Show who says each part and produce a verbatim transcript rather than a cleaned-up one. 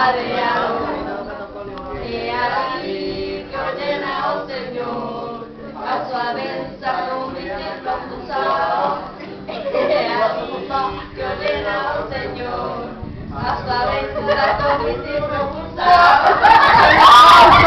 Speaker 1: ladeado. E aquí que ordena o Señor, a sua benção me tem propulsado. E aquí que ordena o Señor, a sua benção me tem propulsado.